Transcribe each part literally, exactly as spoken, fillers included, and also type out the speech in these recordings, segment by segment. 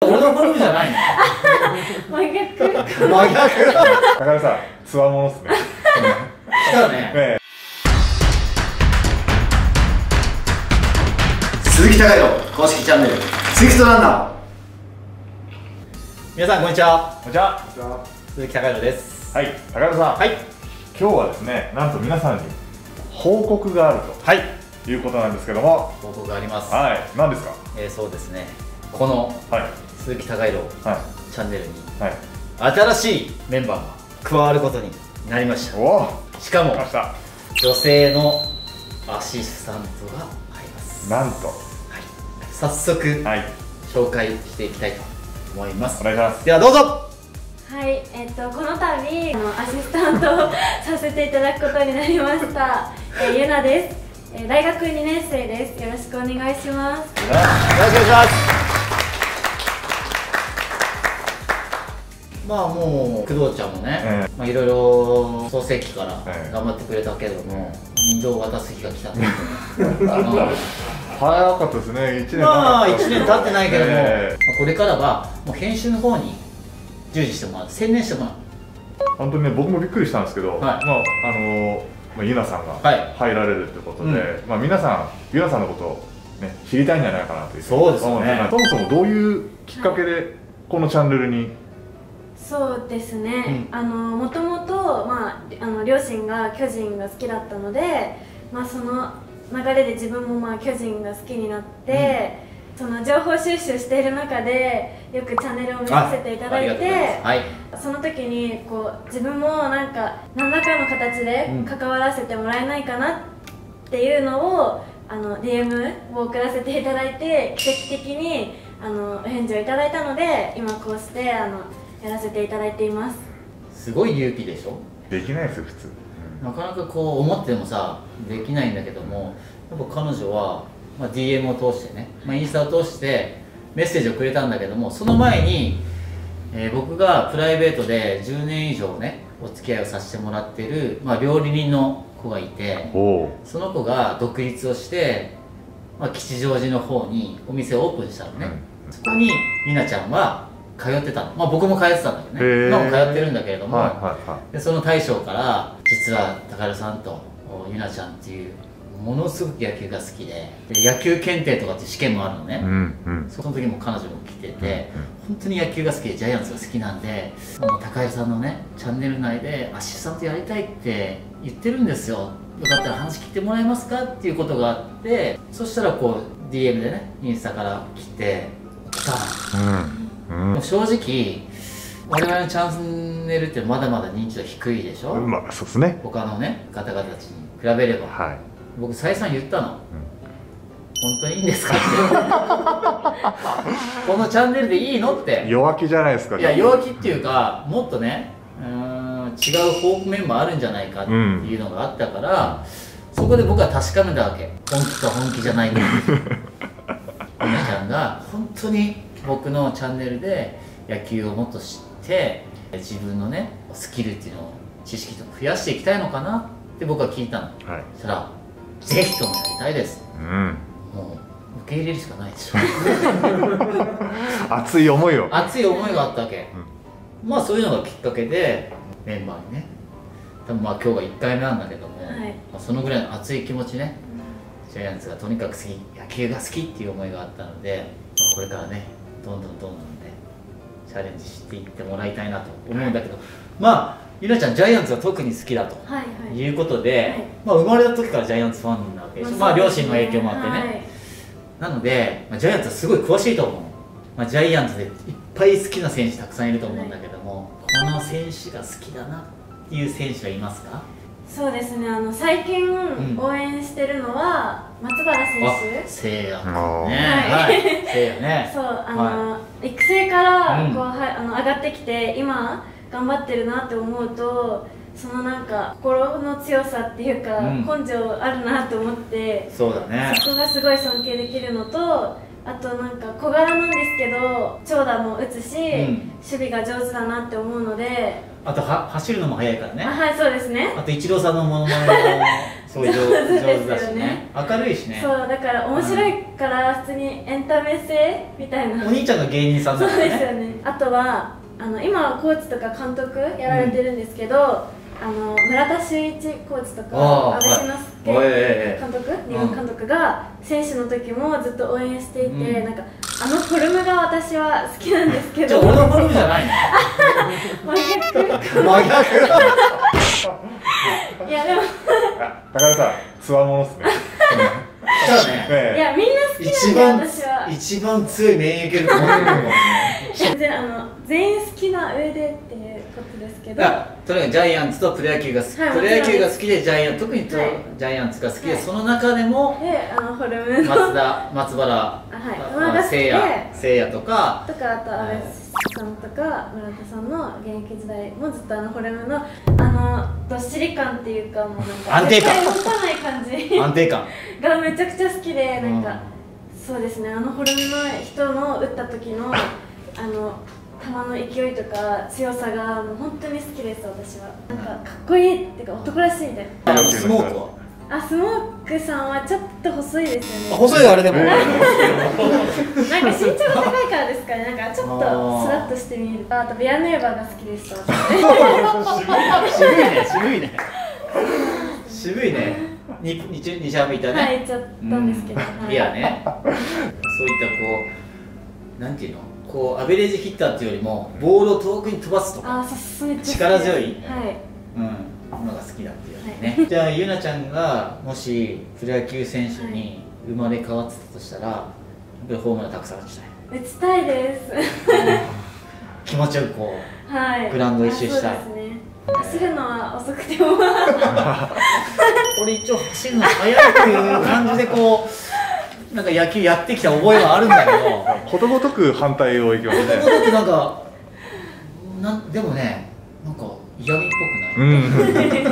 俺の好みじゃないの。 真逆。 真逆。 高田さん、つわものっすね。 来たね。 鈴木貴弘公式チャンネルツイストランナー。 皆さんこんにちは。 こんにちは。 鈴木貴弘です。 はい、高田さん。 はい。 今日はですね、なんと皆さんに報告があるはい。 ということなんですけども。 報告があります。 はい。何ですか。 えー、そうですね。このはい。 鈴木貴弘はい。 チャンネルにはい。 新しいメンバーが加わることになりました。 おお。 しかも来ました。 女性のアシスタントが入ります。 なんと。 はい。早速、 はい。 紹介していきたいと思います。 お願いします。 ではどうぞ。 はい、えっとこの度あのアシスタントをさせていただくことになりました。えー、ゆなです。えー、大学にねん生です。よろしくお願いします。よろしくお願いします。 まあもう工藤ちゃんもね、 えまあいろいろ創世期からええ頑張ってくれたけども、人情を渡す日が来たんであの早かったですね。一年。 まあいちねん経ってないけども、 えまあこれからはもう編集の方に従事してもらう、専念してもらう。 本当にね、僕もびっくりしたんですけど、 はい、 まああのまあゆなさんがはい入られるってことで、 うん、 まあ皆さんゆなさんのことをね知りたいんじゃないかなという。 そうですね。 そもそもどういうきっかけでこのチャンネルに。 そうですね、 うん、 あのもともと、まあ、あの両親が巨人が好きだったので、まあ、その流れで自分もまあ巨人が好きになって、うん、その情報収集している中でよくチャンネルを見させていただいて、 はい、 その時にこう自分もなんか何らかの形で関わらせてもらえないかなっていうのを、あの ディーエム を送らせていただいて、奇跡的にあのお返事をいただいたので、今こうしてあのやらせていただいています。 すごい勇気でしょ。 できないですよ普通。 なかなかこう思ってもさできないんだけども、やっぱ彼女は、まあ、ディーエム を通してね、まあ、インスタを通してメッセージをくれたんだけども、その前に、えー、僕がプライベートでじゅうねん以上ねお付き合いをさせてもらってる、まあ、料理人の子がいて、その子が独立をして、まあ、吉祥寺の方にお店をオープンしたのね、うん、そこにりなちゃんは通ってたの。まあ僕も通ってたんだけどね、今も通ってるんだけれども、でその大将から実は高弘さんとゆなちゃんっていうものすごく野球が好き で, で野球検定とかっていう試験もあるのね、うんうん、その時も彼女も来てて、うんうん、本当に野球が好きでジャイアンツが好きなんで、高弘さんのねチャンネル内でアシスタントやりたいって言ってるんですよ、よかったら話聞いてもらえますかっていうことがあって、そしたらこう ディーエム でねインスタから来て来たの、うんうん、正直我々のチャンネルってまだまだ認知度低いでしょ。 まあそうですね。 他のね方々たちに比べれば、はい、僕再三言ったの、うん、本当にいいんですかってこのチャンネルでいいのって。 弱気じゃないですか。 いや弱気っていうか、もっとねうーん違う方面もあるんじゃないかっていうのがあったから、うん、そこで僕は確かめたわけ。本気か本気じゃないかお姉ちゃんが本当に僕のチャンネルで野球をもっと知って自分のねスキルっていうのを知識とか増やしていきたいのかなって僕は聞いたの、はい、そしたら「ぜひともやりたいです」うん、もう受け入れるしかないでしょ熱い思いを熱い思いがあったわけ、うん、まあそういうのがきっかけでメンバーにね、多分まあ今日がいっかいめなんだけども、はい、まあそのぐらいの熱い気持ちね、うん、ジャイアンツがとにかく好き、野球が好きっていう思いがあったので、まあ、これからねどんどんどんどんねチャレンジしていってもらいたいなと思うんだけど、まあゆなちゃんジャイアンツが特に好きだと、はいはい、いうことで、はい、まあ生まれた時からジャイアンツファンなわけでしょ、まあ、まあ両親の影響もあってね、はい、なので、まあ、ジャイアンツはすごい詳しいと思う、まあ、ジャイアンツでいっぱい好きな選手たくさんいると思うんだけども、はい、この選手が好きだなっていう選手はいますか？ そうですね、あの最近応援してるのは松原選手。 せいやね、はい、せいやね。 そう、あの、はい、育成からこう、うん、はあの上がってきて今頑張ってるなって思うと、そのなんか心の強さっていうか、うん、根性あるなと思って、 そうだね。 そこがすごい尊敬できるのと、あとなんか小柄なんですけど長打も打つし、うん、守備が上手だなって思うので、 あとは走るのも速いからね。 あ、はい、そうですね。 あとイチローさんのモノマネもすそういう上手だしね、明るいしね。 そうだから面白いから普通にエンタメ性みたいな。 お兄ちゃんが芸人さんだからね。 そうですよね。あとはあの今はコーチとか監督やられてるんですけど、うん、あの村田修一コーチとか阿部慎之助監督、二軍監督が選手の時もずっと応援していて、うん、なんかあのフォルムが私は好きなんですけど。 じゃあ俺のフォルムじゃないの？ 真逆。 真逆。 いやでも高田さんつわものっすね。 そうね。 いやみんな好きなんで私は。 一番強い免疫力持ってるもんね。 全然あの全員好きな上でっていうことですけど。 とにかくジャイアンツとプロ野球が好き、はい、プロ野球が好きでジャイアンツ、特にと、はい、ジャイアンツが好きで、はい、その中でもであのフォルムの松田、松原、はい、せいや、せいやとかとかあと阿部さんとか村田さんの現役時代もずっとあのフォルムのあのどっしり感っていうかもうなんか安定感絶対動かない感じ安定感がめちゃくちゃ好きでなんか、うん、そうですねあのフォルムの人の打った時のあの球の勢いとか強さがもう本当に好きです私は。なんかかっこいいっていうか男らしいみたいな。 スモークはあ、スモークさんはちょっと細いですよね。 細いあれでも。 なんか身長が高いからですかね。なんかちょっとスラッとして見える。あとビアネーバーが好きでした。 渋いね、渋いね。渋いね。に、に、にしゃみいたね。 はい、言っちゃったんですけど。 ビアね。そういったこう、なんていうの。こうアベレージヒッターっていうよりもボールを遠くに飛ばすとか力強い、はいうん、のが好きだっていうね、はい、じゃあゆなちゃんがもしプロ野球選手に生まれ変わってたとしたら、やっぱりホームランたくさん打ちたい打ちたいです気持ちよくこう、はい、グラウンド一周したい。 そうですね、走るのは遅くても俺一応走るの速いっていう感じでこうなんか野球やってきた覚えはあるんだけどことごとく反対をいきますね。 ことごとくなんかなでもねなんか嫌味っぽくない、うん、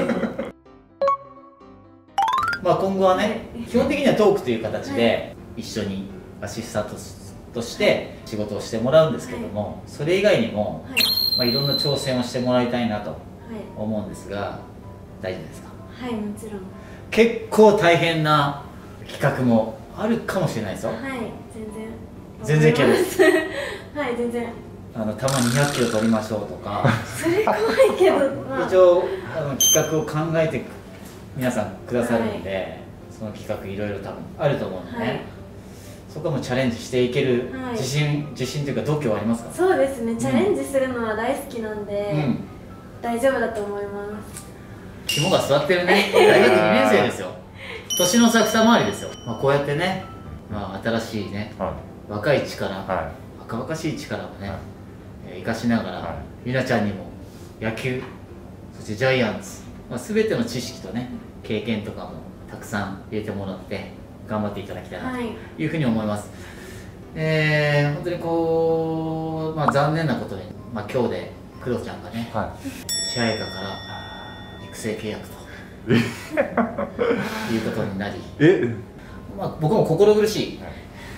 まあ今後はね基本的にはトークという形で一緒にアシスタントとして仕事をしてもらうんですけども、それ以外にも、はいまあ、いろんな挑戦をしてもらいたいなと思うんですが、大丈夫ですか？ はい、もちろん。 結構大変な企画もあるかもしれないですよ。 はい、全然全然いけるはい全然あの球にひゃっキロ取りましょうとかそれ怖いけど、まあ、 一応あの企画を考えて皆さんくださるんで、はい、その企画いろいろ多分あると思うんでね、はい、そこもチャレンジしていける自信、はい、自信というか度胸はありますか？ そうですね、チャレンジするのは大好きなんで、うん、大丈夫だと思います。 肝が座ってるね大学にねん生ですよ年の差二回りですよ、まあ、こうやってね、まあ、新しいね、はい、若い力、はい、若々しい力をね、はいえー、生かしながら、はい、ゆなちゃんにも野球そしてジャイアンツ、まあ、全ての知識とね経験とかもたくさん入れてもらって頑張っていただきたいなというふうに思います、はいえー、本当にこう、まあ、残念なことに、まあ、今日で工藤ちゃんがね、はい、支配下から育成契約ということになりえ、まあ、僕も心苦しい、はい、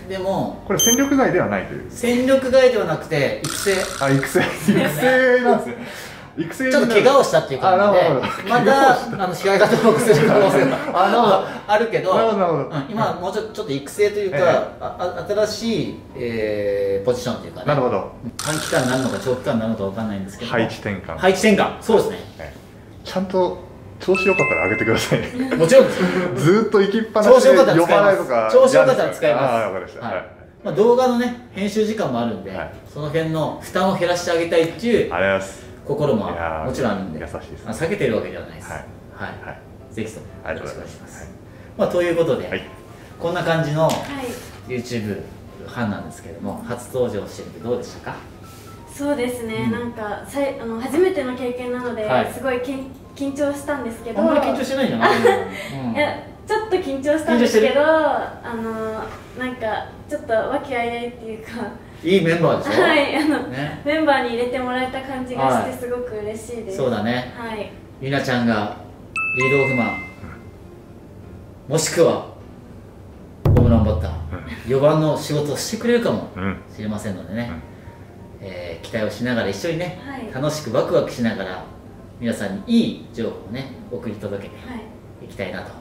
でもこれ戦力外ではないという戦力外ではなくて育成あ育成育成なんですね育成ちょっと怪我をしたっていう感じでまたあの試合が登録する可能性があ, あるけど、うん、今もうちょっと育成というか、えー、あ新しい、えー、ポジションというかねなるほど短期間になるのか長期間になるのか分かんないんですけど配置転換配置転換そうですね、 えー、ちゃんと調子良かったら上げてくださいねもちろんですずーっと行きっぱなしで呼ばないとか調子良かったら使いますああ分かりました、はいまあ、動画のね編集時間もあるんで、はい、その辺の負担を減らしてあげたいっていうありがとうございます心ももちろんあるんで優しいです、ね、 避けてるわけではないですはい、はいはい、ぜひともよろしくお願いします、はいまあ、ということで、はい、こんな感じの YouTube 班なんですけども、初登場してみてどうでしたか？ そうですね、うん、なんかさいあの初めての経験なので、はい、すごいけん緊張したんですけどあんまり緊張してないんじゃないの、 うん、いやちょっと緊張したんですけどあのなんかちょっと和気あいあいっていうかいいメンバーでしょはいあの、ね、メンバーに入れてもらえた感じがしてすごく嬉しいです、 そうだねはいゆなちゃんがリードオフマンもしくはホームランバッターよばんの仕事をしてくれるかもしれませんのでね、うんえー、期待をしながら一緒にね、はい、楽しくワクワクしながら皆さんにいい情報をね送り届けていきたいなと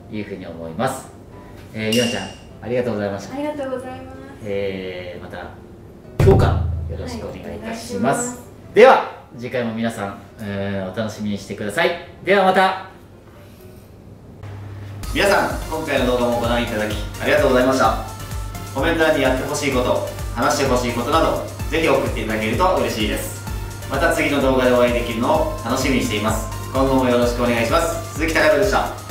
いうふうに思います。えー、ゆなちゃんありがとうございました。 ありがとうございます。 えー、また今日からよろしくお願いいたします。はい、ますでは次回も皆さん、えー、お楽しみにしてください。ではまた。 皆さん今回の動画もご覧いただきありがとうございました。コメント欄にやってほしいこと、話してほしいことなどぜひ送っていただけると嬉しいです。また次の動画でお会いできるのを楽しみにしています。今後もよろしくお願いします。鈴木貴人でした。